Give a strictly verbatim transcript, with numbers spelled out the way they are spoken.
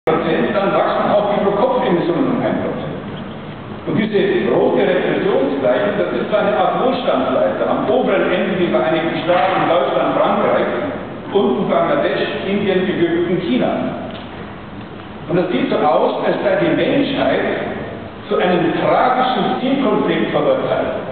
Prozent, dann wachsen auch die Pro-Kopf-Emissionen um ein Prozent. Und diese rote Repressionsgleichung, das ist so eine Art Wohlstandsleiter. Am oberen Ende die Vereinigten Staaten, Deutschland, Frankreich, unten Bangladesch, Indien, Ägypten, China. Und das sieht so aus, als sei die Menschheit zu einem tragischen Zielkonflikt verurteilt.